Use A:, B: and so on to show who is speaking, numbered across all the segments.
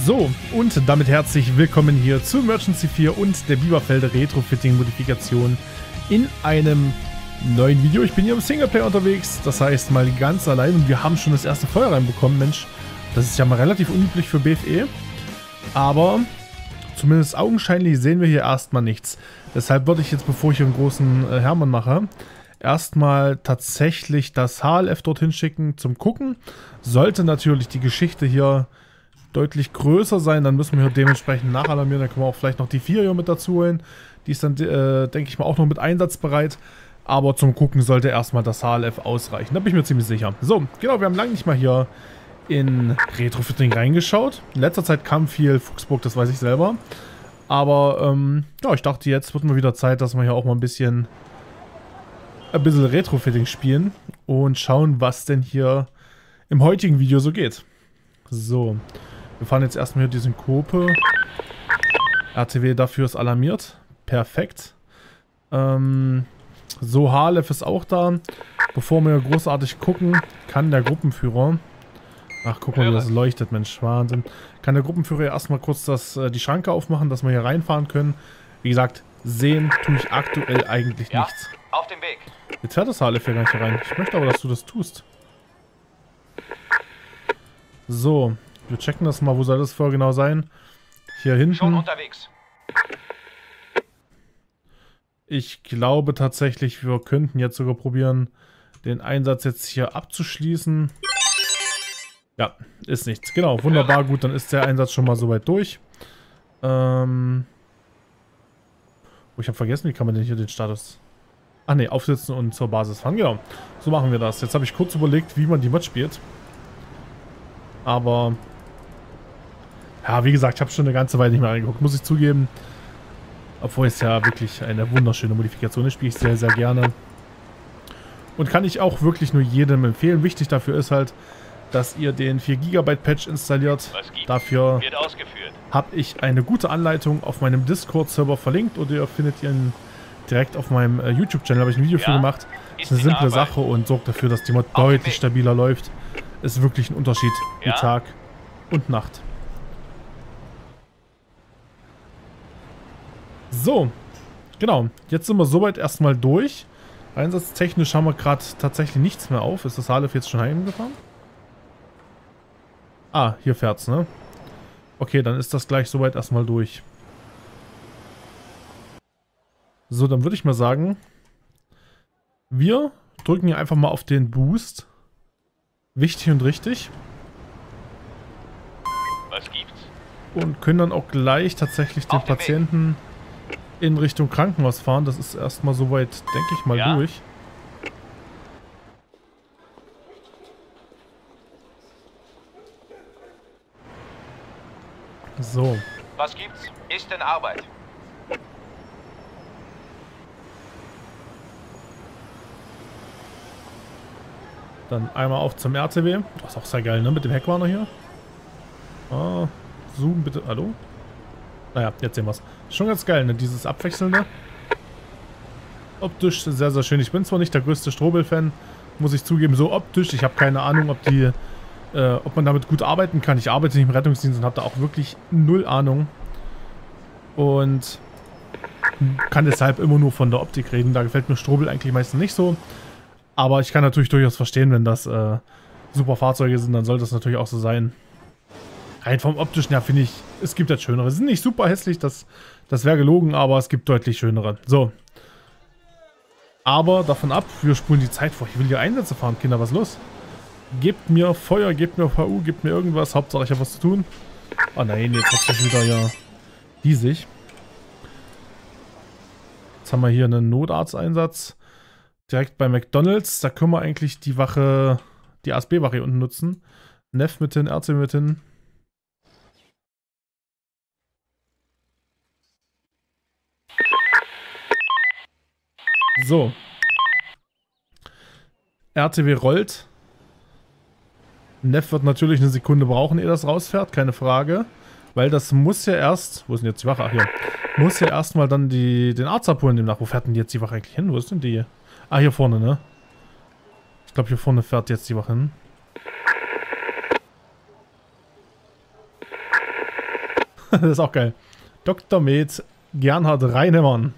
A: So, und damit herzlich willkommen hier zu Emergency 4 und der Biberfelder Retrofitting-Modifikation in einem neuen Video. Ich bin hier im Singleplayer unterwegs, das heißt mal ganz allein, und wir haben schon das erste Feuer reinbekommen. Mensch, das ist ja mal relativ unüblich für BFE, aber zumindest augenscheinlich sehen wir hier erstmal nichts. Deshalb würde ich jetzt, bevor ich hier einen großen Hermann mache, erstmal tatsächlich das HLF dorthin schicken zum Gucken. Sollte natürlich die Geschichte hier deutlich größer sein, dann müssen wir hier dementsprechend nachalarmieren. Dann können wir auch vielleicht noch die 4 hier mit dazu holen. Die ist dann, denke ich mal, auch noch mit einsatzbereit. Aber zum Gucken sollte erstmal das HLF ausreichen. Da bin ich mir ziemlich sicher. So, genau, wir haben lange nicht mal hier in Retrofitting reingeschaut. In letzter Zeit kam viel Fuchsburg, das weiß ich selber. Aber, ja, ich dachte, jetzt wird mal wieder Zeit, dass wir hier auch mal ein bisschen Retrofitting spielen und schauen, was denn hier im heutigen Video so geht. So, wir fahren jetzt erstmal hier die Synkope. RTW dafür ist alarmiert. Perfekt. So, HLF ist auch da. Bevor wir großartig gucken, kann der Gruppenführer... Ach, guck mal, wie das leuchtet, Mensch, Wahnsinn. Kann der Gruppenführer erstmal kurz die Schranke aufmachen, dass wir hier reinfahren können. Wie gesagt, sehen tue ich aktuell eigentlich nichts.
B: Auf dem Weg.
A: Jetzt fährt das HLF hier gar nicht rein. Ich möchte aber, dass du das tust. So, wir checken das mal. Wo soll das vorher genau sein? Hier hinten.
B: Schon unterwegs.
A: Ich glaube tatsächlich, wir könnten jetzt sogar probieren, den Einsatz jetzt hier abzuschließen. Ja, ist nichts. Genau, wunderbar, gut, dann ist der Einsatz schon mal soweit durch. Ich habe vergessen, wie kann man denn hier den Status... Ach ne, aufsetzen und zur Basis fahren. Genau, so machen wir das. Jetzt habe ich kurz überlegt, wie man die Mod spielt. Aber... Ja, wie gesagt, ich habe schon eine ganze Weile nicht mehr reingeguckt, muss ich zugeben. Obwohl es ja wirklich eine wunderschöne Modifikation ist, spiele ich sehr, sehr gerne. Und kann ich auch wirklich nur jedem empfehlen. Wichtig dafür ist halt, dass ihr den 4 GB Patch installiert. Dafür habe ich eine gute Anleitung auf meinem Discord-Server verlinkt oder ihr findet ihn direkt auf meinem YouTube-Channel. Habe ich ein Video für gemacht. Ist eine simple Sache und sorgt dafür, dass die Mod deutlich stabiler läuft. Ist wirklich ein Unterschied wie Tag und Nacht. So, genau. Jetzt sind wir soweit erstmal durch. Einsatztechnisch haben wir gerade tatsächlich nichts mehr auf. Ist das HLF jetzt schon heimgefahren? Ah, hier fährt's, ne? Okay, dann ist das gleich soweit erstmal durch. So, dann würde ich mal sagen, wir drücken hier einfach mal auf den Boost. Wichtig und richtig.
B: Was gibt's?
A: Und können dann auch gleich tatsächlich den Patienten in Richtung Krankenhaus fahren. Das ist erstmal soweit, denke ich mal, durch. So.
B: Was gibt's? Ist in Arbeit.
A: Dann einmal auf zum RTW. Das ist auch sehr geil, ne? Mit dem Heckwarner hier. Ah, zoom bitte. Hallo? Naja, jetzt sehen wir es. Schon ganz geil, ne? Dieses Abwechselnde. Optisch sehr, sehr schön. Ich bin zwar nicht der größte Strobel-Fan, muss ich zugeben, so optisch. Ich habe keine Ahnung, ob man damit gut arbeiten kann. Ich arbeite nicht im Rettungsdienst und habe da auch wirklich null Ahnung. Und kann deshalb immer nur von der Optik reden. Da gefällt mir Strobel eigentlich meistens nicht so. Aber ich kann natürlich durchaus verstehen, wenn das super Fahrzeuge sind, dann soll das natürlich auch so sein. Rein vom optischen her finde ich, es gibt halt schönere. Sie sind nicht super hässlich, das wäre gelogen, aber es gibt deutlich schönere. So. Aber davon ab, wir spulen die Zeit vor. Ich will hier Einsätze fahren, Kinder, was ist los? Gebt mir Feuer, gebt mir VU, gebt mir irgendwas. Hauptsache ich habe was zu tun. Oh nein, jetzt hat sich wieder ja riesig. Jetzt haben wir hier einen Notarzteinsatz. Direkt bei McDonald's. Da können wir eigentlich die Wache, die ASB-Wache hier unten nutzen. Neff mit hin, RC mit hin. So. RTW rollt. Neff wird natürlich eine Sekunde brauchen, ehe das rausfährt, keine Frage. Weil das muss ja erst... Wo ist denn jetzt die Wache? Ach, hier. Muss ja erstmal dann den Arzt abholen demnach. Wo fährt denn jetzt die Wache eigentlich hin? Wo ist denn die? Ah, hier vorne, ne? Ich glaube, hier vorne fährt jetzt die Wache hin. Das ist auch geil. Dr. Med Gernhard Reinemann.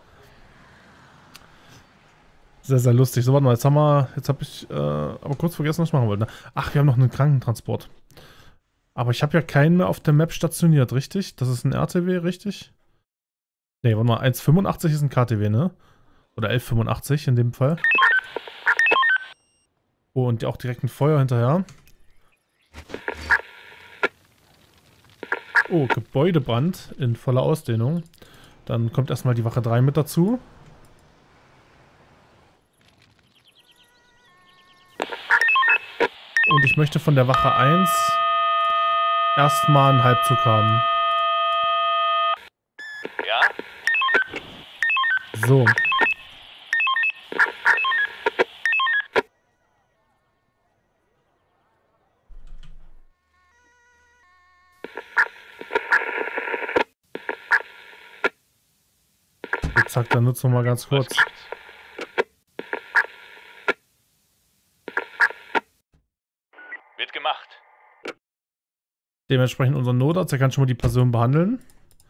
A: Sehr, sehr lustig. So, warte mal, jetzt habe ich aber kurz vergessen, was ich machen wollte. Ach, wir haben noch einen Krankentransport. Aber ich habe ja keinen mehr auf der Map stationiert, richtig? Das ist ein RTW, richtig? Ne, warte mal, 1,85 ist ein KTW, ne? Oder 11,85 in dem Fall. Oh, und auch direkt ein Feuer hinterher. Oh, Gebäudebrand in voller Ausdehnung. Dann kommt erstmal die Wache 3 mit dazu. Und ich möchte von der Wache 1 erstmal einen Halbzug haben.
B: Ja?
A: So. Zack, dann nutzen wir mal ganz kurz.
B: Wird gemacht.
A: Dementsprechend unser Notarzt, der kann schon mal die Person behandeln.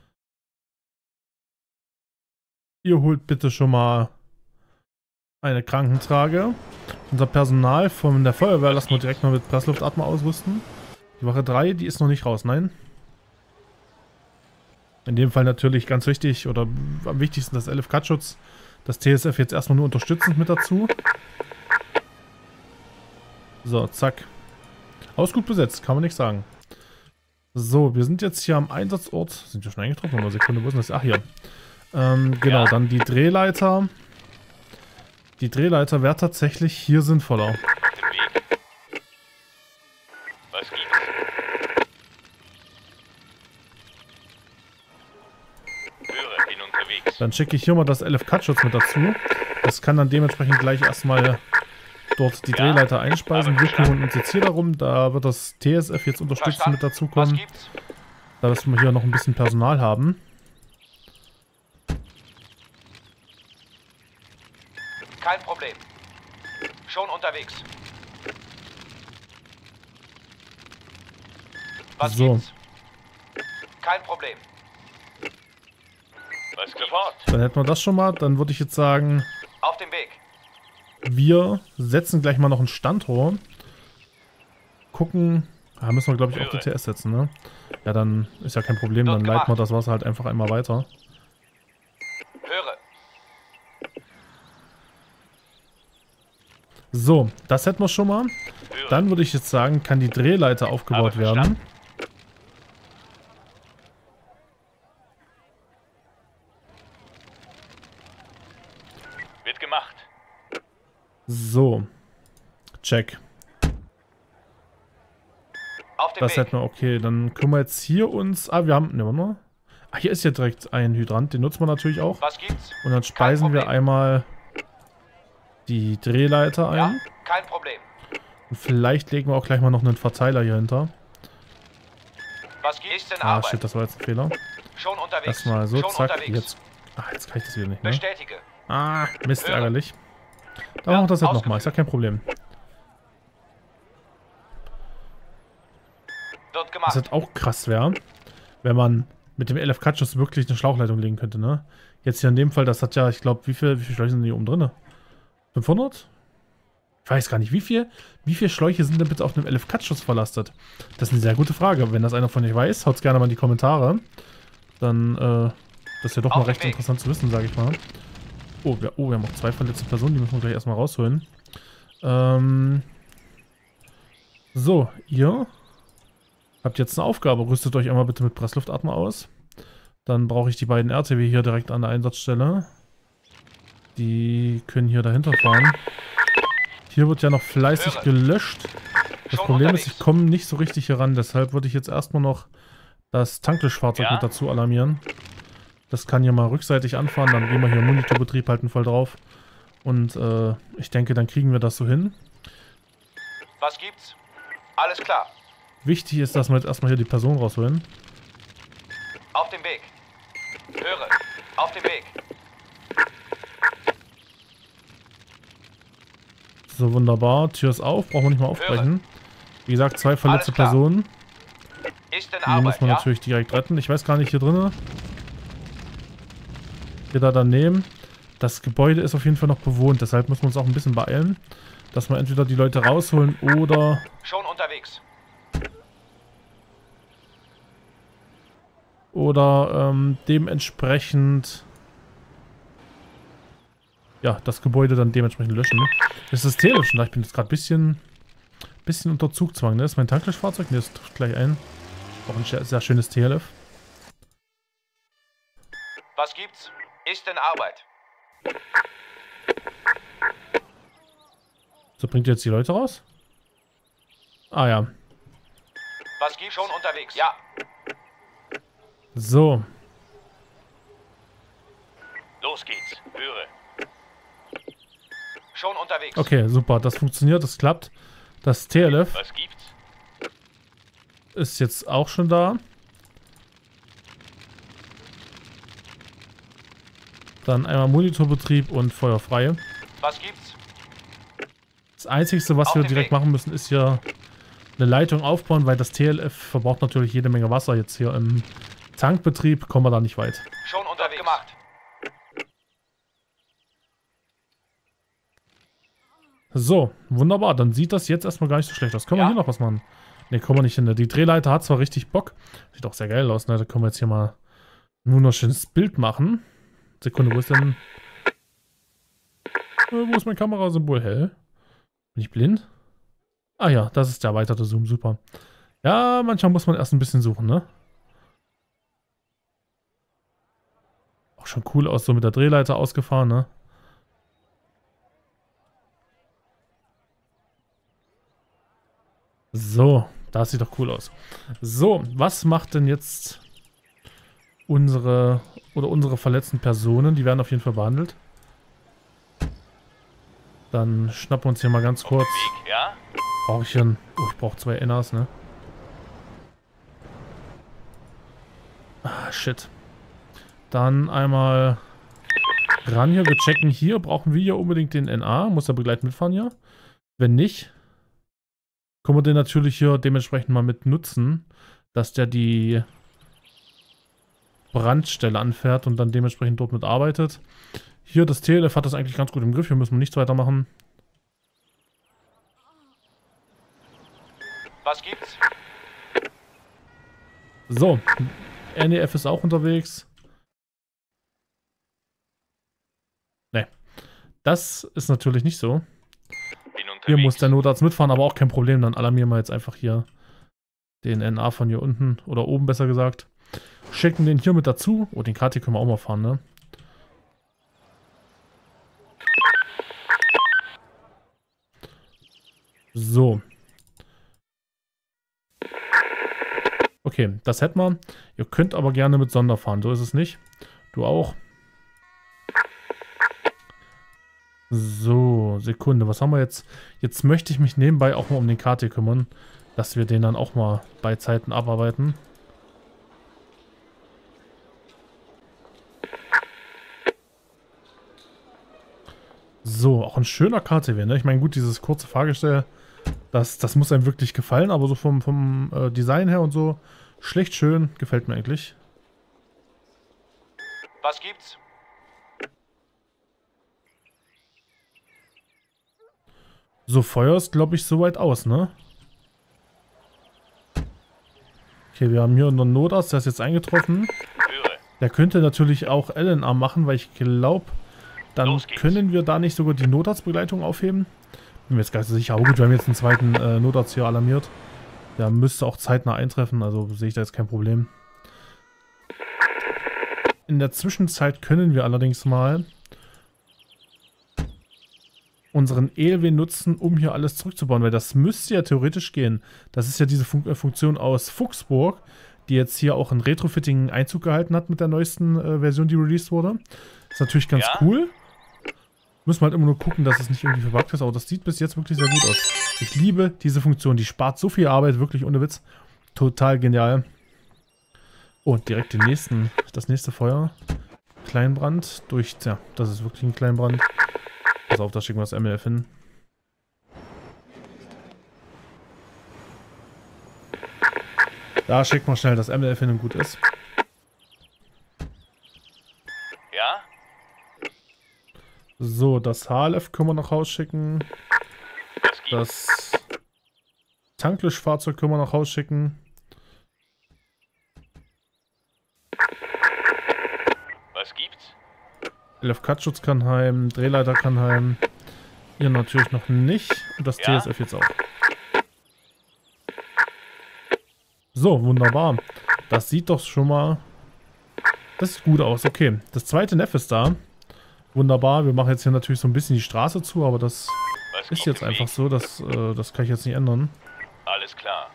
A: Ihr holt bitte schon mal eine Krankentrage. Unser Personal von der Feuerwehr lassen wir direkt mal mit Pressluftatmer ausrüsten. Die Wache 3, die ist noch nicht raus, nein. In dem Fall natürlich ganz wichtig, oder am wichtigsten das LFK-Schutz. Das TSF jetzt erstmal nur unterstützend mit dazu. So, zack. Haus gut besetzt, kann man nicht sagen. So, wir sind jetzt hier am Einsatzort. Sind wir schon eingetroffen? Eine Sekunde, wo ist das? Ach, hier. Genau, dann die Drehleiter. Die Drehleiter wäre tatsächlich hier sinnvoller.
B: Auf dem Weg. Was gibt's? Höre, bin unterwegs.
A: Dann schicke ich hier mal das LFK-Schutz mit dazu. Das kann dann dementsprechend gleich erstmal dort die Drehleiter einspeisen. Wir kümmern uns jetzt hier darum. Da wird das TSF jetzt unterstützen mit dazu
B: Was
A: kommen.
B: gibt's?
A: Da dass wir hier noch ein bisschen Personal haben.
B: Kein Problem. Schon unterwegs. Was
A: So.
B: gibt's? Kein Problem. Was sofort?
A: Dann hätten wir das schon mal. Dann würde ich jetzt sagen,
B: Auf dem Weg.
A: wir setzen gleich mal noch ein Standrohr. Gucken. Da müssen wir, glaube ich, auch die TS setzen, ne? Ja, dann ist ja kein Problem. Dann leiten wir das Wasser halt einfach einmal weiter.
B: Höre.
A: So, das hätten wir schon mal. Dann würde ich jetzt sagen, kann die Drehleiter aufgebaut werden.
B: Wird gemacht.
A: So. Check.
B: Auf dem
A: Das
B: Weg.
A: hätten wir, okay. Dann können wir jetzt hier uns... Ah, wir haben... Ne, warte mal. Ah, hier ist ja direkt ein Hydrant. Den nutzen wir natürlich auch.
B: Was gibt's?
A: Und dann speisen wir einmal die Drehleiter ein.
B: Ja, kein Problem.
A: Und vielleicht legen wir auch gleich mal noch einen Verteiler hier hinter.
B: Was gibt's denn
A: Ah,
B: Arbeit?
A: shit, das war jetzt ein Fehler.
B: Schon unterwegs.
A: Erstmal so,
B: Schon
A: zack.
B: unterwegs.
A: Jetzt... Ah, jetzt kann ich das wieder nicht, ne?
B: Bestätige.
A: Ah, Mist,
B: Höre.
A: ärgerlich. Dann machen wir das jetzt
B: ausgeführt.
A: nochmal. Ist ja kein Problem.
B: Wird
A: Was
B: gemacht.
A: halt auch krass wäre, wenn man mit dem LFK-Schuss wirklich eine Schlauchleitung legen könnte, ne? Jetzt hier in dem Fall, das hat ja, ich glaube, wie viele Schläuche sind hier oben drin? 500? Ich weiß gar nicht, wie viele Schläuche sind denn bitte auf einem LFK-Schuss verlastet? Das ist eine sehr gute Frage. Wenn das einer von euch weiß, haut es gerne mal in die Kommentare. Dann, das ist ja doch mal
B: Auf dem
A: recht
B: Weg.
A: interessant zu wissen, sage ich mal. Oh, wir haben noch 2 verletzte Personen, die müssen wir gleich erstmal rausholen. So, ihr habt jetzt eine Aufgabe. Rüstet euch einmal bitte mit Pressluftatmer aus. Dann brauche ich die beiden RTW hier direkt an der Einsatzstelle. Die können hier dahinter fahren. Hier wird ja noch fleißig
B: Höre.
A: gelöscht. Das
B: Schon
A: Problem ist,
B: unterwegs.
A: ich komme nicht so richtig hier ran. Deshalb würde ich jetzt erstmal noch das Tanklöschfahrzeug
B: Ja.
A: mit dazu alarmieren. Das kann hier mal rückseitig anfahren. Dann gehen wir hier Monitorbetrieb halten voll drauf. Und ich denke, dann kriegen wir das so hin.
B: Was gibt's? Alles klar.
A: Wichtig ist, dass wir jetzt erstmal hier die Person rausholen.
B: Auf dem Weg. Höre. Auf dem Weg.
A: So, wunderbar. Tür ist auf. Brauchen wir nicht mal aufbrechen. Wie gesagt, 2 verletzte
B: Alles klar.
A: Personen.
B: Ist Ist in
A: Die muss
B: Arbeit,
A: man
B: ja?
A: natürlich direkt retten. Ich weiß gar nicht, hier drinnen. Hier da daneben. Das Gebäude ist auf jeden Fall noch bewohnt. Deshalb müssen wir uns auch ein bisschen beeilen. Dass wir entweder die Leute rausholen oder...
B: Schon unterwegs.
A: Oder dementsprechend... Ja, das Gebäude dann dementsprechend löschen. Das ist das Telef schon da. Ich bin jetzt gerade ein bisschen unter Zugzwang. Ne? Das ist mein Tanklöschfahrzeug. Ne, das trifft gleich ein. Auch ein sehr schönes TLF.
B: Was gibt's? Ist in Arbeit.
A: So, bringt ihr jetzt die Leute raus? Ah ja.
B: Was gibt's? Schon unterwegs. Ja.
A: So.
B: Los geht's. Höre. Schon unterwegs.
A: Okay, super. Das funktioniert, das klappt. Das TLF
B: Was gibt's?
A: ist jetzt auch schon da. Dann einmal Monitorbetrieb und Feuer frei.
B: Was gibt's?
A: Das Einzige, was
B: Auf
A: wir
B: dem
A: direkt
B: Weg.
A: machen müssen, ist hier eine Leitung aufbauen, weil das TLF verbraucht natürlich jede Menge Wasser. Jetzt hier im Tankbetrieb kommen wir da nicht weit.
B: Schon unterwegs. Gemacht.
A: So, wunderbar. Dann sieht das jetzt erstmal gar nicht so schlecht aus. Können wir
B: Ja.
A: hier noch was machen? Ne, kommen wir nicht hin. Die Drehleiter hat zwar richtig Bock. Sieht auch sehr geil aus. Ne? Da können wir jetzt hier mal nur noch ein schönes Bild machen. Sekunde, wo ist denn... wo ist mein Kamerasymbol? Hä? Bin ich blind? Ah ja, das ist der erweiterte Zoom. Super. Ja, manchmal muss man erst ein bisschen suchen, ne? Auch schon cool aus, so mit der Drehleiter ausgefahren, ne? So, das sieht doch cool aus. So, was macht denn jetzt unsere verletzten Personen? Die werden auf jeden Fall behandelt. Dann schnappen wir uns hier mal ganz kurz.
B: Weg, ja?
A: Brauche ich hier ein... Oh, ich brauche 2 NAs, ne? Ah, shit. Dann einmal ran hier. Wir checken hier. Brauchen wir hier unbedingt den NA? Muss er begleitend mitfahren hier? Wenn nicht, können wir den natürlich hier dementsprechend mal mit nutzen, dass der die Brandstelle anfährt und dann dementsprechend dort mitarbeitet. Hier, das TLF hat das eigentlich ganz gut im Griff. Hier müssen wir nichts weiter machen.
B: Was gibt's?
A: So, NEF ist auch unterwegs. Ne, das ist natürlich nicht so.
B: Bin unterwegs.
A: Hier muss der Notarzt mitfahren, aber auch kein Problem. Dann alarmieren wir jetzt einfach hier den NA von hier unten, oder oben besser gesagt. Schicken den hier mit dazu. Oh, den KT können wir auch mal fahren, ne? So. Okay, das hätten wir. Ihr könnt aber gerne mit Sonder fahren, so ist es nicht. Du auch. So, Sekunde, was haben wir jetzt? Jetzt möchte ich mich nebenbei auch mal um den KT kümmern, dass wir den dann auch mal bei Zeiten abarbeiten. So, auch ein schöner KTW, ne? Ich meine, gut, dieses kurze Fahrgestell, das muss einem wirklich gefallen, aber so vom Design her und so, schlecht schön, gefällt mir eigentlich.
B: Was gibt's?
A: So, Feuer ist, glaube ich, soweit aus, ne? Okay, wir haben hier einen Notarzt, der ist jetzt eingetroffen.
B: Höre.
A: Der könnte natürlich auch LNA machen, weil ich glaube, dann
B: Los geht's.
A: können wir da nicht sogar die Notarztbegleitung aufheben. Bin mir jetzt gar nicht so sicher. Aber gut, wir haben jetzt einen zweiten Notarzt hier alarmiert. Der müsste auch zeitnah eintreffen, also sehe ich da jetzt kein Problem. In der Zwischenzeit können wir allerdings mal unseren ELW nutzen, um hier alles zurückzubauen, weil das müsste ja theoretisch gehen. Das ist ja diese Funktion aus Fuchsburg, die jetzt hier auch in Retrofitting Einzug gehalten hat mit der neuesten Version, die released wurde. Ist natürlich ganz
B: Ja?
A: cool. Müssen wir halt immer nur gucken, dass es nicht irgendwie verbuggt ist, aber das sieht bis jetzt wirklich sehr gut aus. Ich liebe diese Funktion, die spart so viel Arbeit, wirklich ohne Witz. Total genial. Oh, direkt das nächste Feuer. Kleinbrand durch, tja, das ist wirklich ein Kleinbrand. Pass auf, da schicken wir das MLF hin. Da schickt man schnell das MLF hin und gut ist.
B: Ja?
A: So, das HLF können wir noch rausschicken.
B: Was gibt's?
A: Das Tanklöschfahrzeug können wir noch rausschicken.
B: Was gibt's?
A: LFK-Schutz kann heim, Drehleiter kann heim. Hier natürlich noch nicht. Und das
B: Ja?
A: TSF jetzt auch. So, wunderbar. Das sieht doch schon mal... Das sieht gut aus. Okay, das zweite Neff ist da. Wunderbar. Wir machen jetzt hier natürlich so ein bisschen die Straße zu, aber das
B: Was
A: ist
B: gibt's
A: jetzt
B: im
A: einfach
B: Weg?
A: so. Das kann ich jetzt nicht ändern.
B: Alles klar.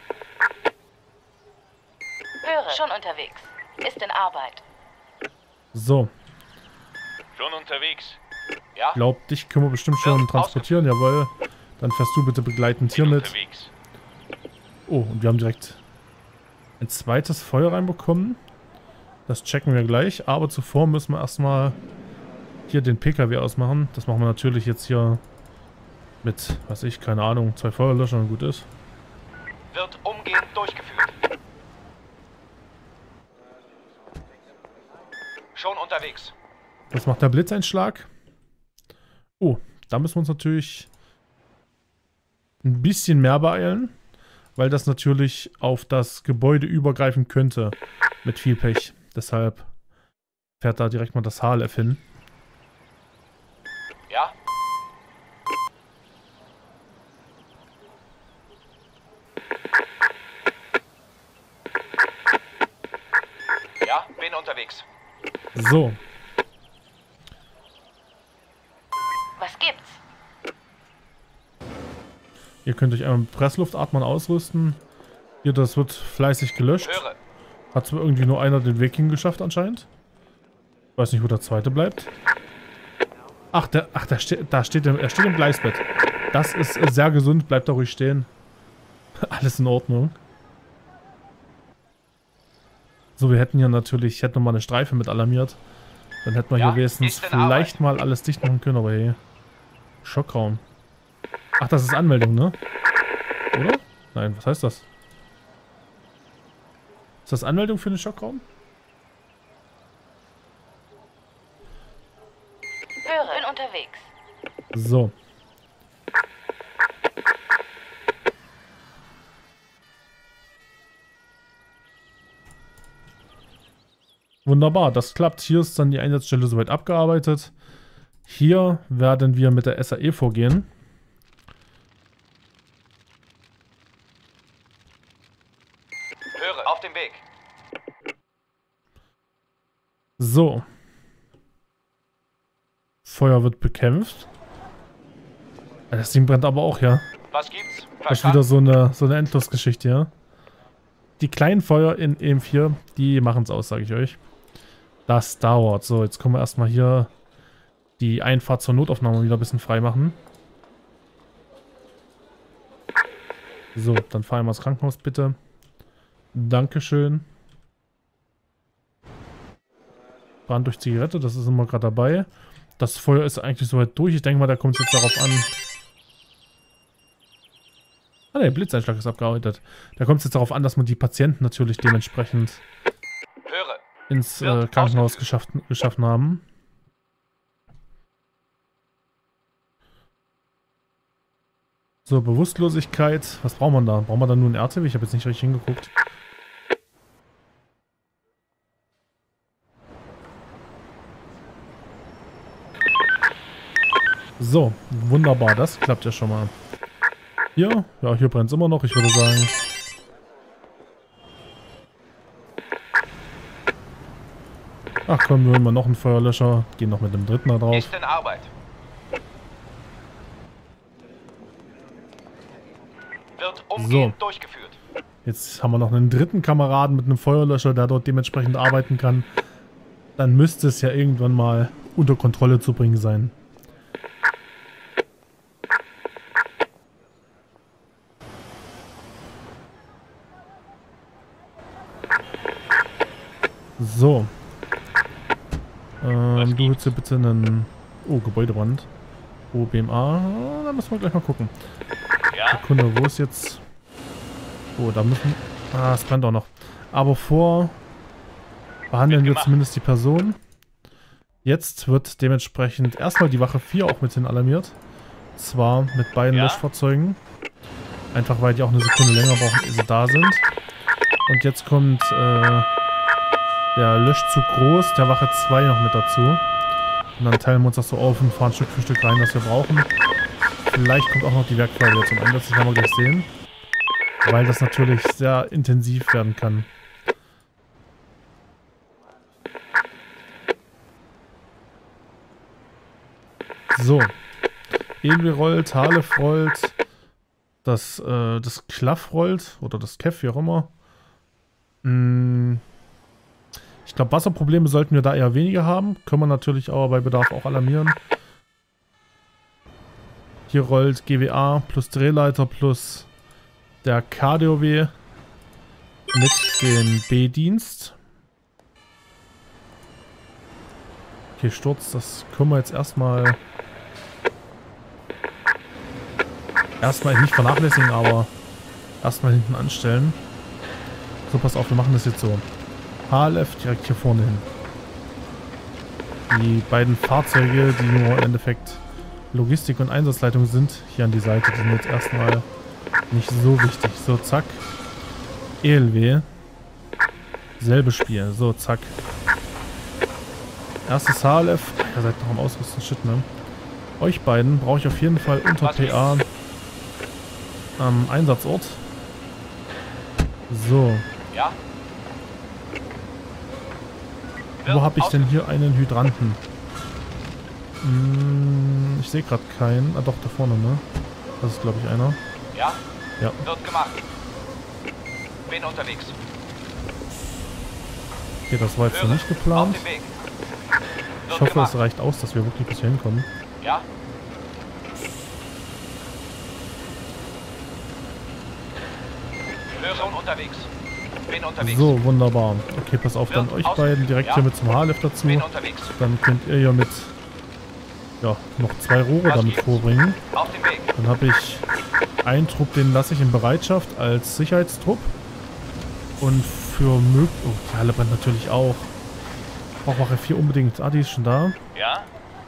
C: Höre, schon unterwegs. Ist in Arbeit.
A: So,
B: Schon unterwegs. Ja?
A: glaub, dich können wir bestimmt schon
B: Wird
A: transportieren. Jawohl. Dann fährst du bitte begleitend hier
B: Bin
A: mit.
B: unterwegs.
A: Oh, und wir haben direkt ein zweites Feuer reinbekommen. Das checken wir gleich. Aber zuvor müssen wir erstmal hier den PKW ausmachen. Das machen wir natürlich jetzt hier mit, was ich, keine Ahnung, 2 Feuerlöschern und gut ist.
B: Wird umgehend durchgeführt. Schon unterwegs.
A: Was macht der Blitzeinschlag? Oh, da müssen wir uns natürlich ein bisschen mehr beeilen, weil das natürlich auf das Gebäude übergreifen könnte mit viel Pech. Deshalb fährt da direkt mal das HLF hin.
B: Ja? Ja, bin unterwegs.
A: So,
C: Was gibt's?
A: ihr könnt euch einmal mit Pressluftatmern ausrüsten. Hier, das wird fleißig gelöscht.
B: Höre.
A: Hat zwar irgendwie nur einer den Weg hingeschafft anscheinend. Weiß nicht, wo der zweite bleibt. Ach, er steht im Gleisbett. Das ist sehr gesund, bleibt da ruhig stehen. Alles in Ordnung. So, wir hätten ja natürlich, ich hätte nochmal eine Streife mit alarmiert. Dann hätten wir
B: Ja,
A: hier wenigstens
B: ist in
A: vielleicht
B: Arbeit.
A: mal alles dicht machen können, aber hey. Schockraum. Ach, das ist Anmeldung, ne? Oder? Nein, was heißt das? Ist das Anmeldung für den Schockraum?
C: Höre, bin unterwegs.
A: So. Wunderbar, das klappt. Hier ist dann die Einsatzstelle soweit abgearbeitet. Hier werden wir mit der SAE vorgehen.
B: Höre. Auf dem Weg.
A: So. Feuer wird bekämpft. Das Ding brennt aber auch, ja.
B: Was gibt's?
A: Das ist wieder so eine Endlosgeschichte, ja. Die kleinen Feuer in EM4, die machen es aus, sage ich euch. Das dauert. So, jetzt können wir erstmal hier die Einfahrt zur Notaufnahme wieder ein bisschen frei machen. So, dann fahren wir ins Krankenhaus, bitte. Dankeschön. Brand durch Zigarette, das ist immer gerade dabei. Das Feuer ist eigentlich soweit durch. Ich denke mal, da kommt es jetzt darauf an. Ah, der Blitzeinschlag ist abgearbeitet. Da kommt es jetzt darauf an, dass man die Patienten natürlich dementsprechend
B: Höre.
A: ins
B: Wird
A: Krankenhaus geschaffen haben. So, Bewusstlosigkeit. Was braucht man da? Braucht man da nur einen RTW? Ich habe jetzt nicht richtig hingeguckt. So, wunderbar. Das klappt ja schon mal. Hier? Ja, hier brennt es immer noch. Ich würde sagen... Ach komm, wir holen mal noch einen Feuerlöscher. Gehen noch mit dem dritten da drauf.
B: Ist in Arbeit. Wird umgehend durchgeführt.
A: Jetzt haben wir noch einen dritten Kameraden mit einem Feuerlöscher, der dort dementsprechend arbeiten kann. Dann müsste es ja irgendwann mal unter Kontrolle zu bringen sein. So. Du holst hier bitte einen... Oh, Gebäudebrand. OBMA. Da müssen wir gleich mal gucken.
B: Ja,
A: Sekunde, wo ist jetzt... Oh, da müssen... Ah, es brennt auch noch. Aber vor behandeln wir zumindest die Person. Jetzt wird dementsprechend erstmal die Wache 4 auch mit hin alarmiert. Zwar mit beiden Löschfahrzeugen. Einfach weil die auch eine Sekunde länger brauchen, ehe sie da sind. Und jetzt kommt der Löschzug groß, der Wache 2 noch mit dazu. Und dann teilen wir uns das so auf und fahren Stück für Stück rein, was wir brauchen. Vielleicht kommt auch noch die Werkfeuerwehr zum Einsatz, das werden wir gleich sehen. Weil das natürlich sehr intensiv werden kann. So. Edel rollt, Halef rollt, das Klaff rollt, oder das Kev, wie auch immer. Ich glaube, Wasserprobleme sollten wir da eher weniger haben. Können wir natürlich aber bei Bedarf auch alarmieren. Hier rollt GWA plus Drehleiter plus der KDOW mit dem B-Dienst. Okay, Sturz, das können wir jetzt erstmal nicht vernachlässigen, aber erstmal hinten anstellen. So, pass auf, wir machen das jetzt so. HLF direkt hier vorne hin. Die beiden Fahrzeuge, die nur im Endeffekt Logistik und Einsatzleitung sind, hier an die Seite, die sind jetzt erstmal nicht so wichtig. So, zack. ELW. Selbes Spiel. So, zack. Erstes HLF. Ihr seid noch am Ausrüsten. Shit, ne? Euch beiden brauche ich auf jeden Fall unter PA am Einsatzort. So.
B: Ja.
A: Wo habe ich denn hier einen Hydranten? Ich sehe gerade keinen. Ah doch, da vorne, ne? Das ist, glaube ich, einer.
B: Ja?
A: Ja.
B: Wird gemacht. Bin unterwegs.
A: Okay, das war jetzt noch nicht geplant.
B: Auf dem Weg.
A: Ich hoffe, es reicht aus, dass wir wirklich bis hier hinkommen.
B: Ja? Höre unterwegs. Bin unterwegs.
A: So, wunderbar. Okay, pass auf, dann euch beiden direkt hier mit zum HLF dazu.
B: Bin unterwegs.
A: Dann könnt ihr ja mit noch 2 Rohre damit vorbringen.
B: Auf dem Weg.
A: Dann habe ich einen Trupp, den lasse ich in Bereitschaft als Sicherheitstrupp. Und für möglich... Oh, die Halle brennt natürlich auch. Auch Wache 4 unbedingt. Ah, die ist schon da.
B: Ja?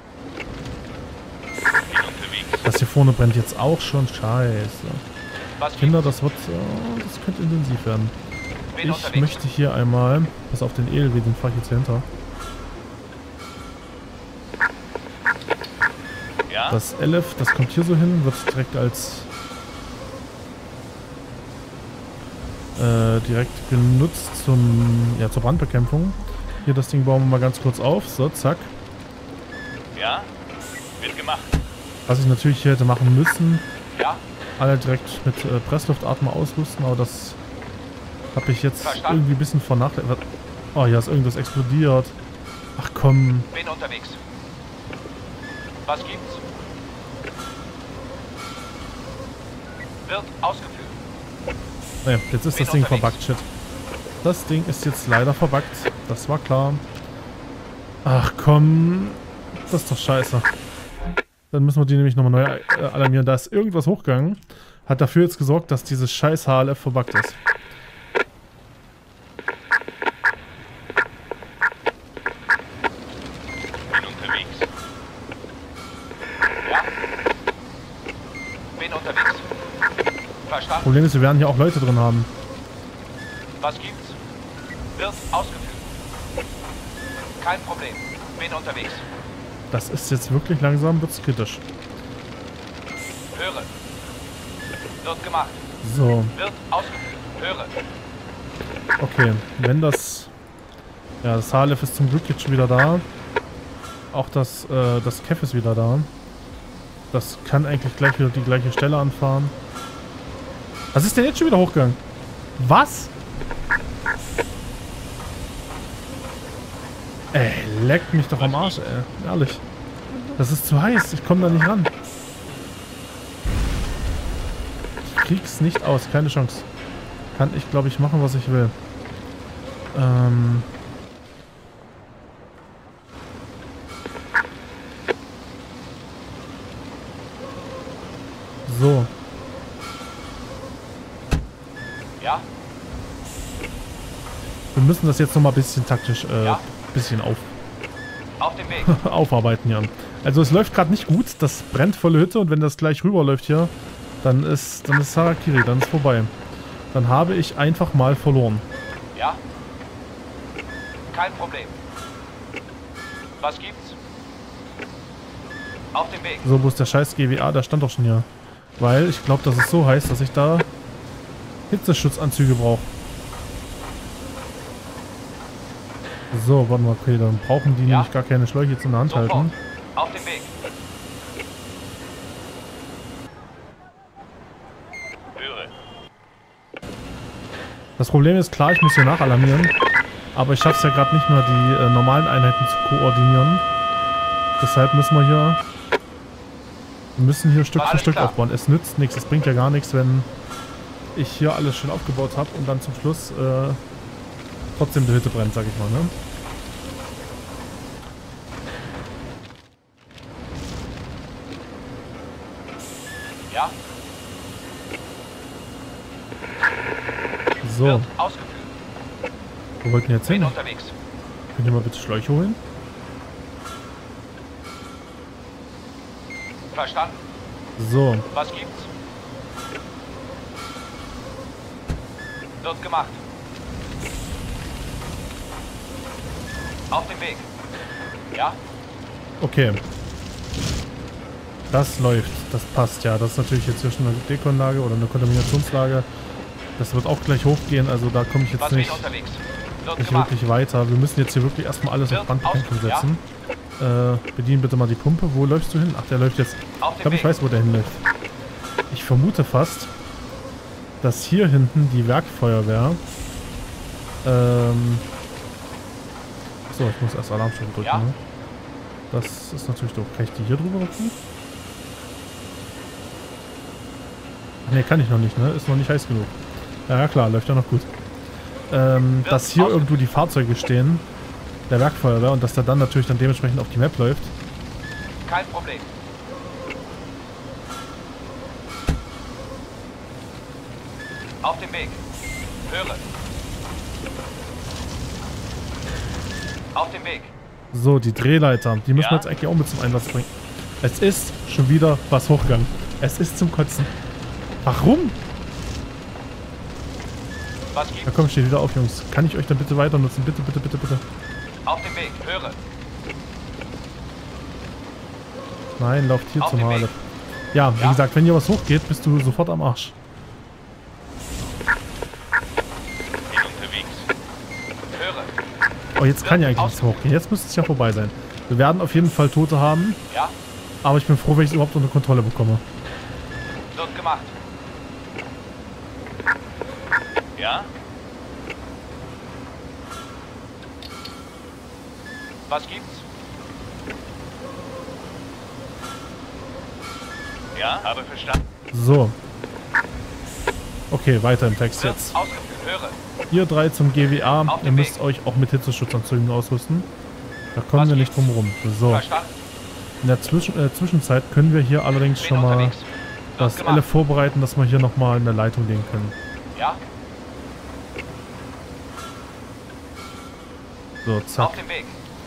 B: Bin unterwegs.
A: Das hier vorne brennt jetzt auch schon. Scheiße.
B: Was
A: Kinder, das wird... das könnte intensiv werden.
B: Bin
A: Ich
B: unterwegs.
A: möchte hier einmal... Pass auf den ELW, den fahre ich jetzt hier hinter.
B: Ja?
A: Das LF, das kommt hier so hin, wird direkt als... direkt genutzt zur Brandbekämpfung. Hier, das Ding bauen wir mal ganz kurz auf. So, zack.
B: Ja? Wird gemacht.
A: Was ich natürlich hier hätte machen müssen,
B: Ja?
A: alle direkt mit Pressluftatmer ausrüsten, aber das habe ich jetzt irgendwie ein bisschen vernachlässigt. Oh, hier ist irgendwas explodiert. Ach komm.
B: Bin unterwegs. Was gibt's? Wird ausgeführt.
A: Ne, jetzt ist das Ding verbuggt, shit. Das Ding ist jetzt leider verbuggt. Das war klar. Ach komm. Das ist doch scheiße. Dann müssen wir die nämlich nochmal neu alarmieren. Da ist irgendwas hochgegangen. Hat dafür jetzt gesorgt, dass dieses scheiß HLF verbuggt ist.
B: Bin unterwegs. Ja? Bin unterwegs. Verstanden.
A: Problem ist, wir werden hier auch Leute drin haben.
B: Was gibt's? Wird ausgeführt. Kein Problem. Bin unterwegs.
A: Das ist jetzt wirklich langsam, wird's kritisch.
B: Höre. Wird gemacht.
A: So,
B: Wird ausgeführt. Höre.
A: okay. Wenn das... Ja, das HLF ist zum Glück jetzt schon wieder da. Auch das Kev ist wieder da. Das kann eigentlich gleich wieder die gleiche Stelle anfahren. Was ist denn jetzt schon wieder hochgegangen? Was? Ey, leckt mich doch am Arsch, ey. Ehrlich. Das ist zu heiß. Ich komme da nicht ran. Ich krieg's nicht aus. Keine Chance. Kann ich, glaube ich, machen, was ich will. So.
B: Ja?
A: Wir müssen das jetzt nochmal ein bisschen taktisch, bisschen
B: Auf dem Weg.
A: aufarbeiten, ja. Also es läuft gerade nicht gut, das brennt volle Hütte und wenn das gleich rüberläuft hier, dann ist Harakiri, dann ist vorbei. Dann habe ich einfach mal verloren.
B: Ja? Kein Problem. Was gibt's? Auf dem Weg.
A: So, wo ist der scheiß GWA? Der stand doch schon hier. Weil ich glaube, dass es so heißt, dass ich da Hitzeschutzanzüge brauche. So, warte mal, okay, dann brauchen die nämlich gar keine Schläuche jetzt in der Hand halten.
B: Auf dem Weg. Höre.
A: Das Problem ist, klar, ich muss hier nachalarmieren, aber ich schaffe es ja gerade nicht mehr, die normalen Einheiten zu koordinieren. Deshalb müssen wir hier Stück für Stück aufbauen. Es nützt nichts, es bringt ja gar nichts, wenn ich hier alles schön aufgebaut habe und dann zum Schluss trotzdem die Hütte brennt, sag ich mal, ne?
B: Ja?
A: So,
B: Wird ausgeführt.
A: wo wollten wir jetzt
B: Bin
A: hin?
B: unterwegs.
A: Könnt ihr mal bitte Schläuche holen?
B: Verstanden.
A: So,
B: Was gibt's? Wird gemacht. Auf dem Weg. Ja?
A: okay. Das läuft, das passt, ja. Das ist natürlich jetzt hier schon eine Dekonlage oder eine Kontaminationslage. Das wird auch gleich hochgehen, also da komme ich jetzt
B: Was
A: nicht...
B: bin unterwegs? Wird
A: nicht
B: gemacht.
A: wirklich weiter. Wir müssen jetzt hier wirklich erstmal alles auf Brandbekämpfung setzen. Bedien bitte mal die Pumpe. Wo läufst du hin? Ach, der läuft jetzt. Ich glaube, ich weiß, wo der hinläuft. Ich vermute fast, dass hier hinten die Werkfeuerwehr. So, ich muss erst Alarmstufe drücken.
B: Ja.
A: Ne? Das ist natürlich doof. Kann ich die hier drüber drücken? Ne, kann ich noch nicht, ne? Ist noch nicht heiß genug. Ja, klar, läuft ja noch gut. Dass hier irgendwo die Fahrzeuge stehen, der Werkfeuerwehr, und dass der dann natürlich dann dementsprechend auf die Map läuft.
B: Kein Problem. Auf dem Weg. Höre. Auf dem Weg.
A: So, die Drehleiter, die müssen wir
B: Ja.
A: jetzt eigentlich auch mit zum Einsatz bringen. Es ist schon wieder was hochgegangen. Es ist zum Kotzen. Warum?
B: Was
A: Ja
B: gibt's?
A: komm, steht wieder auf, Jungs. Kann ich euch dann bitte weiter nutzen? Bitte, bitte, bitte, bitte.
B: Auf dem Weg. Höre.
A: Nein, lauft hier
B: Auf
A: zum
B: dem
A: Halle.
B: Weg.
A: Ja, wie
B: Ja.
A: gesagt, wenn hier was hochgeht, bist du sofort am Arsch.
B: Bin unterwegs. Höre.
A: Oh, jetzt kann ja eigentlich nichts hochgehen. Jetzt müsste es ja vorbei sein. Wir werden auf jeden Fall Tote haben,
B: Ja?
A: aber ich bin froh, wenn ich es überhaupt unter Kontrolle bekomme.
B: Wird gemacht. Ja? Was gibt's? Ja, habe verstanden.
A: So. Okay, weiter im Text
B: Wird
A: jetzt.
B: ausgeführt. Höre.
A: Ihr drei zum GWA.
B: Auf
A: Ihr
B: dem
A: müsst
B: Weg.
A: euch auch mit Hitzeschutzanzügen ausrüsten. Da kommen
B: Was
A: wir nicht
B: gibt's?
A: drum rum. So.
B: Verstanden.
A: In der Zwischenzeit können wir hier allerdings
B: Bin
A: schon mal
B: unterwegs.
A: das
B: gemacht.
A: LF vorbereiten, dass wir hier nochmal eine Leitung legen können.
B: Ja?
A: So, zack.
B: Auf dem Weg.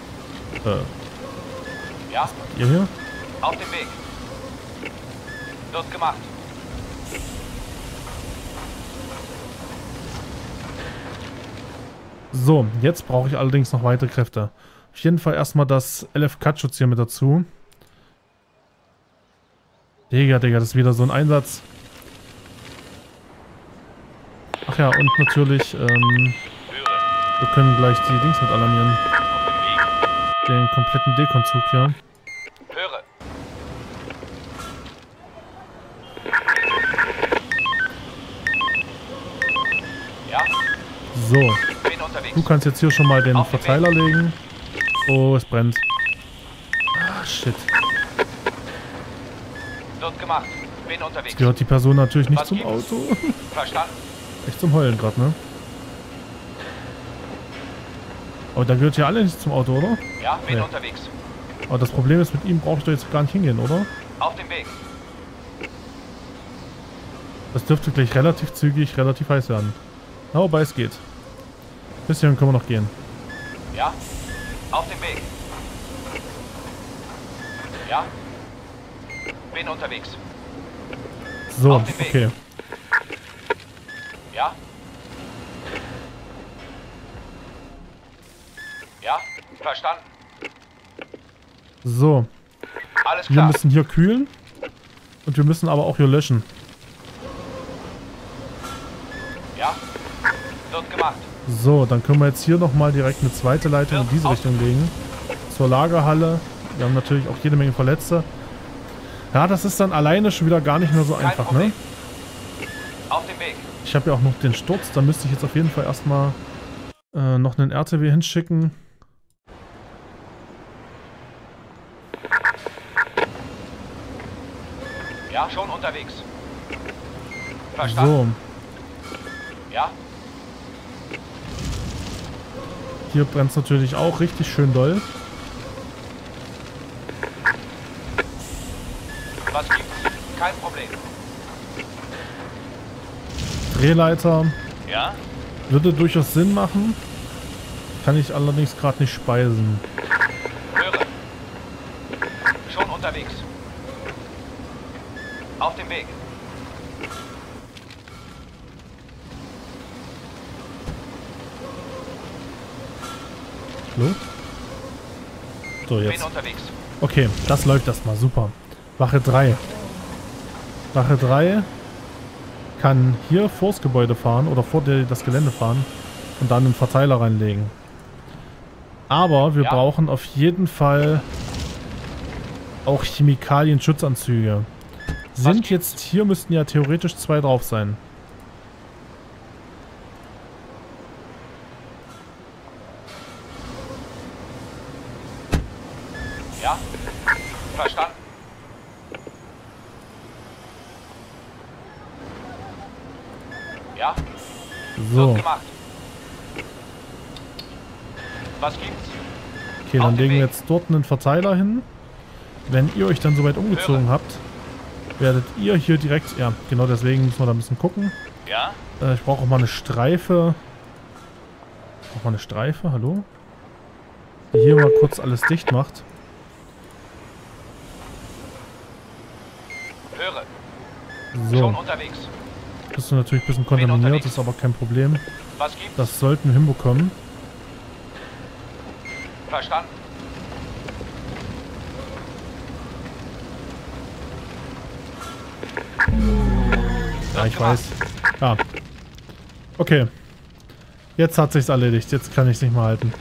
B: Ja?
A: Ihr hier?
B: Auf dem Weg. Wird gemacht.
A: So, jetzt brauche ich allerdings noch weitere Kräfte. Auf jeden Fall erstmal das LF-Cut-Schutz hier mit dazu. Digga, das ist wieder so ein Einsatz. Ach ja, und natürlich,
B: Höre.
A: wir können gleich die Dings mit alarmieren.
B: Auf dem Weg.
A: Den kompletten Dekonzug hier.
B: Höre. Ja?
A: So,
B: Bin unterwegs.
A: du kannst jetzt hier schon mal den
B: Auf dem
A: Verteiler legen. Oh, es brennt. Ah, shit.
B: Wird gemacht. Bin unterwegs.
A: Jetzt gehört die Person natürlich nicht
B: Was
A: zum
B: gibt's?
A: Auto.
B: Verstanden.
A: Echt zum Heulen gerade, ne? Aber da gehört ja alle nicht zum Auto, oder?
B: Ja, bin
A: Nee.
B: unterwegs.
A: Aber das Problem ist, mit ihm brauche ich doch jetzt gar nicht hingehen, oder?
B: Auf dem Weg.
A: Das dürfte gleich relativ zügig, relativ heiß werden. Na, wobei es geht. Bis hierhin können wir noch gehen.
B: Ja? Auf dem Weg. Ja? Bin unterwegs.
A: So,
B: Auf dem Weg.
A: okay.
B: Ja? Ja? Verstanden.
A: So,
B: Alles
A: wir
B: klar.
A: müssen hier kühlen. Und wir müssen aber auch hier löschen.
B: Ja? Wird gemacht.
A: So, dann können wir jetzt hier nochmal direkt eine zweite Leitung in diese Richtung legen. Zur Lagerhalle. Wir haben natürlich auch jede Menge Verletzte. Ja, das ist dann alleine schon wieder gar nicht mehr so
B: Kein
A: einfach,
B: Problem.
A: ne?
B: Auf dem Weg.
A: Ich habe ja auch noch den Sturz. Da müsste ich jetzt auf jeden Fall erstmal noch einen RTW hinschicken.
B: Ja? Schon unterwegs. Verstanden.
A: So,
B: Ja?
A: hier brennt es natürlich auch richtig schön doll.
B: Was gibt's? Kein Problem.
A: Drehleiter
B: Ja?
A: würde durchaus Sinn machen. Kann ich allerdings gerade nicht speisen.
B: Höre. Schon unterwegs. Auf dem Weg.
A: Hallo? So,
B: Bin
A: jetzt.
B: unterwegs.
A: Okay, das läuft erstmal. Super. Wache 3. Wache 3 kann hier vors Gebäude fahren oder vor das Gelände fahren und dann einen Verteiler reinlegen. Aber wir
B: Ja.
A: brauchen auf jeden Fall auch Chemikalien-Schutzanzüge. Sind
B: gibt's?
A: jetzt hier, müssten ja theoretisch 2 drauf sein.
B: Ja? Verstanden. Ja?
A: So,
B: Wird gemacht. Was gibt's?
A: okay,
B: Auf
A: dann
B: dem
A: legen wir
B: Weg.
A: jetzt dort einen Verteiler hin. Wenn ihr euch dann soweit umgezogen habt, werdet ihr hier direkt... Ja, genau deswegen müssen wir da ein bisschen gucken.
B: Ja?
A: Ich brauche auch mal eine Streife. Auch mal eine Streife, hallo? Die hier mal kurz alles dicht macht.
B: Höre.
A: So,
B: Schon unterwegs.
A: bist du natürlich ein bisschen kontaminiert,
B: unterwegs.
A: ist aber kein Problem.
B: Was gibt's?
A: Das sollten wir hinbekommen.
B: Verstanden.
A: Ja, ich weiß. Ja. Okay. Jetzt hat sich's erledigt. Jetzt kann ich es nicht mehr halten.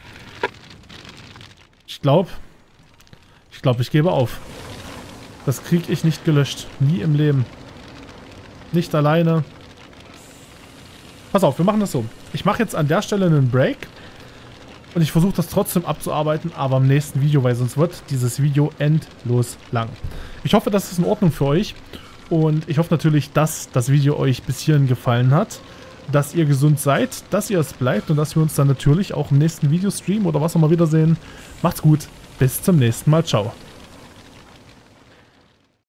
A: Ich glaube, ich gebe auf. Das krieg ich nicht gelöscht. Nie im Leben. Nicht alleine. Pass auf, wir machen das so. Ich mache jetzt an der Stelle einen Break. Und ich versuche das trotzdem abzuarbeiten, aber im nächsten Video, weil sonst wird dieses Video endlos lang. Ich hoffe, das ist in Ordnung für euch. Und ich hoffe natürlich, dass das Video euch bis hierhin gefallen hat. Dass ihr gesund seid, dass ihr es bleibt und dass wir uns dann natürlich auch im nächsten Videostream oder was auch mal wiedersehen. Macht's gut, bis zum nächsten Mal. Ciao.